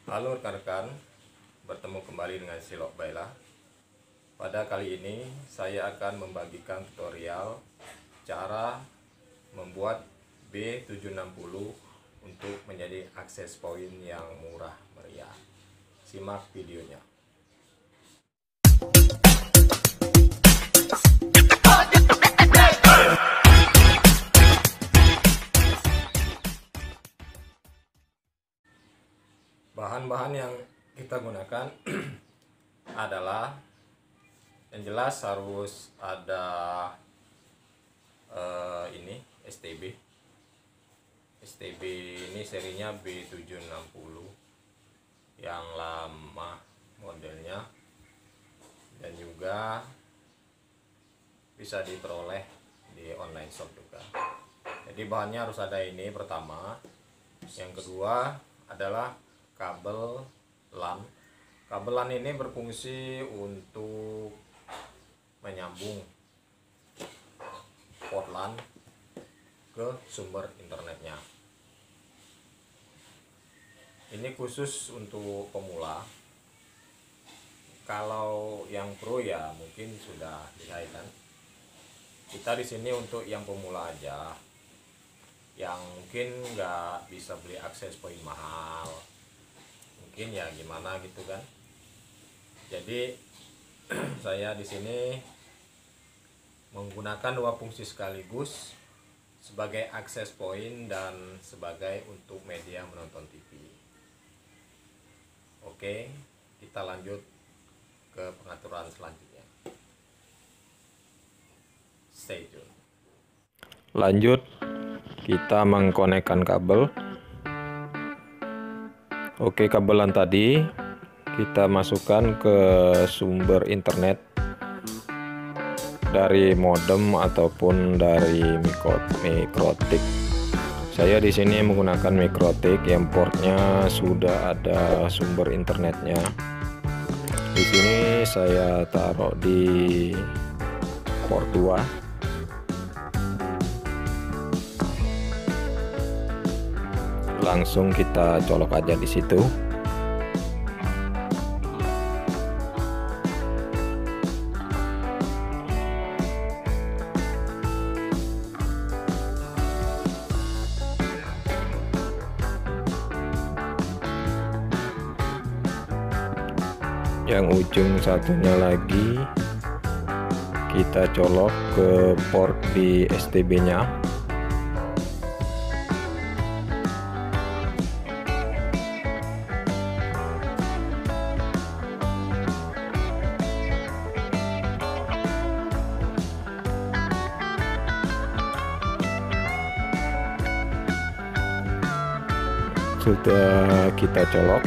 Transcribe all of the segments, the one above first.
Halo rekan-rekan, bertemu kembali dengan Silok Baila. Pada kali ini saya akan membagikan tutorial cara membuat B760 untuk menjadi akses point yang murah meriah. Simak videonya. Bahan-bahan yang kita gunakan adalah, yang jelas harus ada ini STB ini serinya B760 yang lama modelnya, dan juga bisa diperoleh di online shop juga. Jadi bahannya harus ada ini pertama. Yang kedua adalah kabel LAN. Kabel LAN ini berfungsi untuk menyambung port LAN ke sumber internetnya. Ini khusus untuk pemula. Kalau yang pro ya mungkin sudah lihai kan. Kita di sini untuk yang pemula aja, yang mungkin nggak bisa beli akses point mahal, mungkin ya gimana gitu kan. Jadi saya di sini menggunakan dua fungsi sekaligus, sebagai akses point dan sebagai untuk media menonton TV. Oke, kita lanjut ke pengaturan selanjutnya. Stay tune. Lanjut, kita mengkonekkan kabel. Oke, kabelan tadi kita masukkan ke sumber internet dari modem ataupun dari mikrotik. Saya di sini menggunakan mikrotik yang portnya sudah ada sumber internetnya. Di sini saya taruh di port 2. Langsung kita colok aja di situ. Yang ujung satunya lagi kita colok ke port di STB-nya. Sudah kita colok,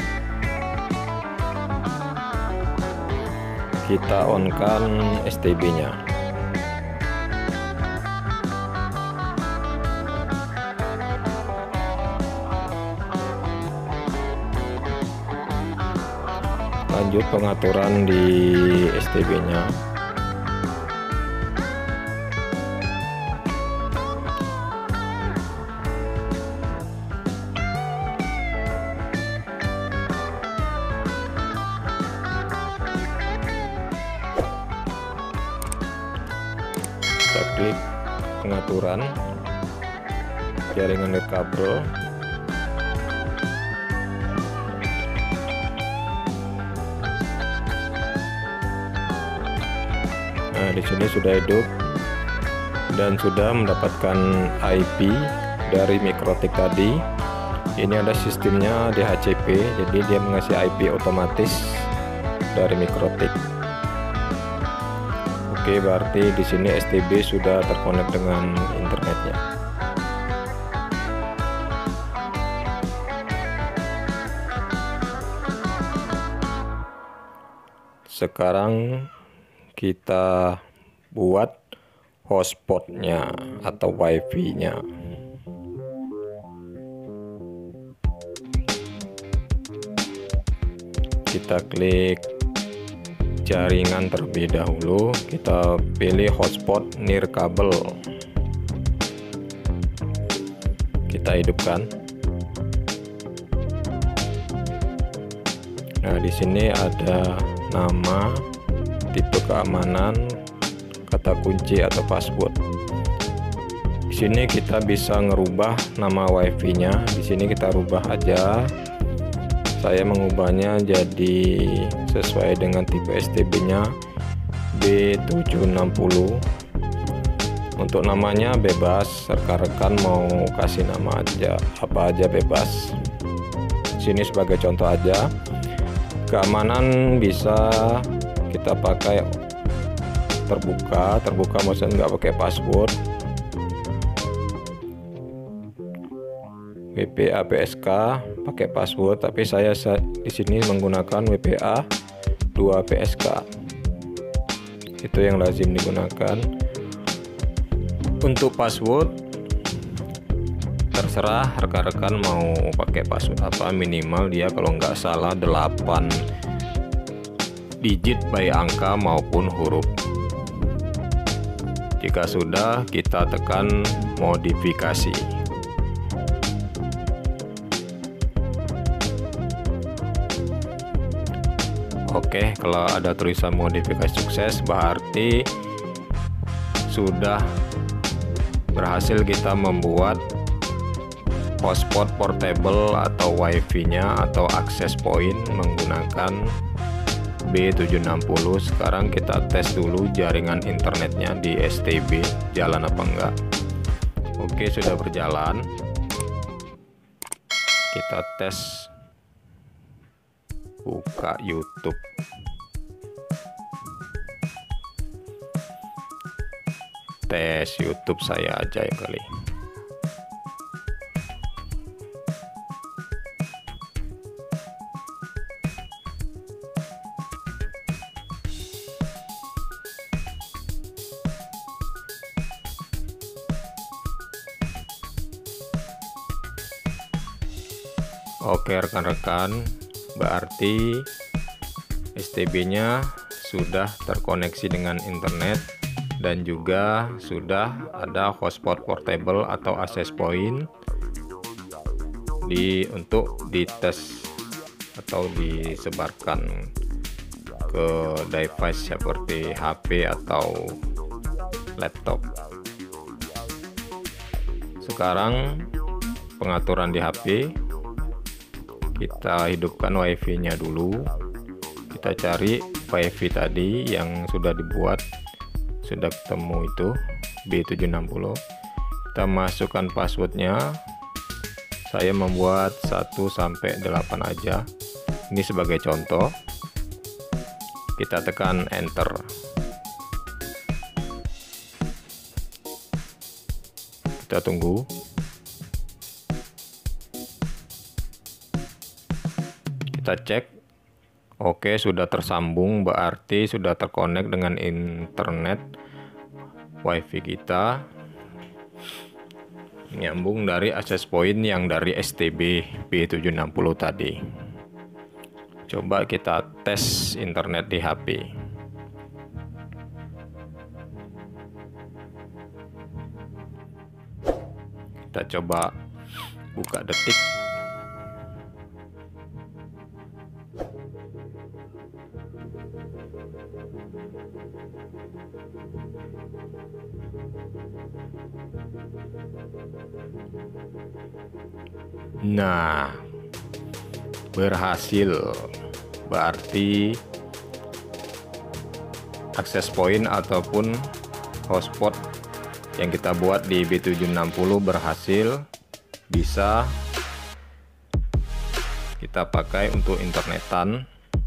kita on-kan STB-nya. Lanjut pengaturan di STB-nya. Kita klik pengaturan jaringan nirkabel. Nah, di sini sudah hidup dan sudah mendapatkan IP dari mikrotik tadi. Ini ada sistemnya DHCP, jadi dia mengasih IP otomatis dari mikrotik. Oke, berarti di sini STB sudah terkonek dengan internetnya. Sekarang kita buat hotspotnya atau wifi-nya. Kita klik jaringan terlebih dahulu, kita pilih hotspot nirkabel, kita hidupkan. Nah, di sini ada nama, tipe keamanan, kata kunci atau password. Di sini kita bisa ngerubah nama wifi-nya. Di sini kita rubah aja. Saya mengubahnya jadi sesuai dengan tipe STB-nya B760. Untuk namanya bebas, rekan-rekan mau kasih nama aja apa aja bebas. Sini sebagai contoh aja. Keamanan bisa kita pakai terbuka maksudnya nggak pakai password. WPA PSK pakai password, tapi saya di sini menggunakan WPA 2 PSK. Itu yang lazim digunakan. Untuk password terserah rekan-rekan mau pakai password apa, minimal dia kalau nggak salah 8 digit baik angka maupun huruf. Jika sudah, kita tekan modifikasi. Oke, kalau ada tulisan modifikasi sukses berarti sudah berhasil kita membuat hotspot portable atau wifi-nya atau access point menggunakan B760. Sekarang kita tes dulu jaringan internetnya di STB jalan apa enggak. Oke, sudah berjalan. Kita tes, buka YouTube. Tes YouTube saya aja ya kali. Oke rekan-rekan, berarti STB-nya sudah terkoneksi dengan internet dan juga sudah ada hotspot portable atau access point untuk dites atau disebarkan ke device seperti HP atau laptop. Sekarang pengaturan di HP, kita hidupkan wifi-nya dulu. Kita cari wifi tadi yang sudah dibuat, sudah ketemu itu B760. Kita masukkan passwordnya. Saya membuat 1 sampai 8 aja. Ini sebagai contoh. Kita tekan enter. Kita tunggu. Kita cek. Oke, sudah tersambung, berarti sudah terkonek dengan internet wifi kita, nyambung dari access point yang dari STB B760 tadi. Coba kita tes internet di HP. Kita coba buka Detik. Nah, berhasil. Berarti access point ataupun hotspot yang kita buat di B760 berhasil, bisa kita pakai untuk internetan.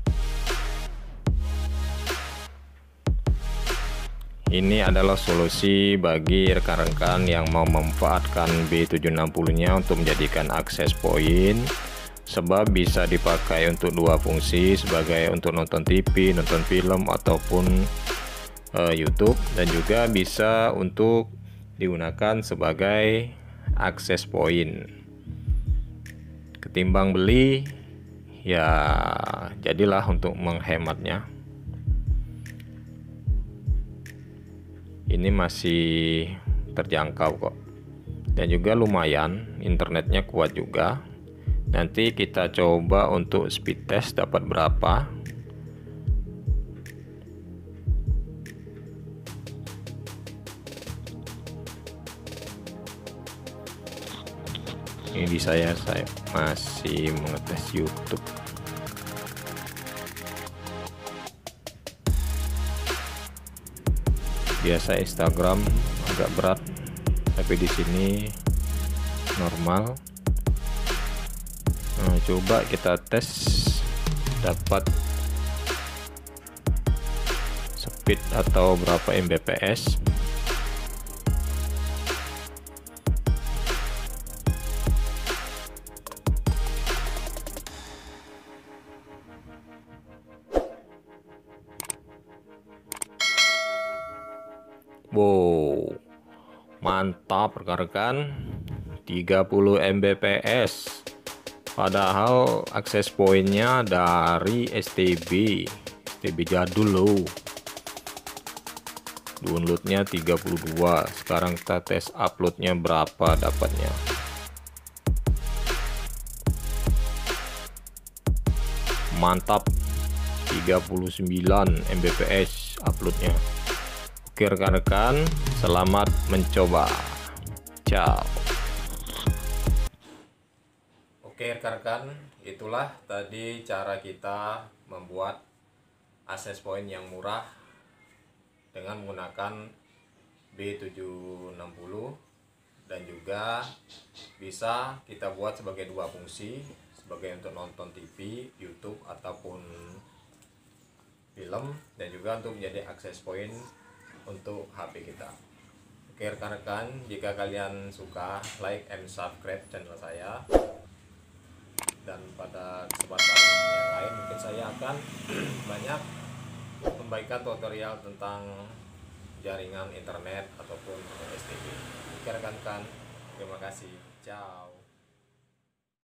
Ini adalah solusi bagi rekan-rekan yang mau memanfaatkan B760-nya untuk menjadikan access point, sebab bisa dipakai untuk dua fungsi, sebagai untuk nonton TV, nonton film ataupun YouTube, dan juga bisa untuk digunakan sebagai access point. Ketimbang beli, ya jadilah untuk menghematnya. Ini masih terjangkau kok, dan juga lumayan, internetnya kuat juga. Nanti kita coba untuk speed test dapat berapa. Ini saya masih mengetes YouTube. Biasa Instagram agak berat, tapi di sini normal. Nah, coba kita tes dapat speed atau berapa Mbps. Wow, mantap rekan-rekan, 30 Mbps. Padahal akses poinnya dari STB jadul loh. Downloadnya 32. Sekarang kita tes uploadnya berapa dapatnya. Mantap, 39 Mbps uploadnya. Oke rekan-rekan, selamat mencoba. Ciao. Oke rekan-rekan, itulah tadi cara kita membuat akses point yang murah dengan menggunakan B760, dan juga bisa kita buat sebagai dua fungsi, sebagai untuk nonton TV, YouTube ataupun film, dan juga untuk menjadi akses point untuk HP kita. Oke rekan-rekan, jika kalian suka, like and subscribe channel saya. Dan pada kesempatan yang lain mungkin saya akan banyak membagikan tutorial tentang jaringan internet ataupun STB. Oke rekan-rekan, terima kasih. Ciao.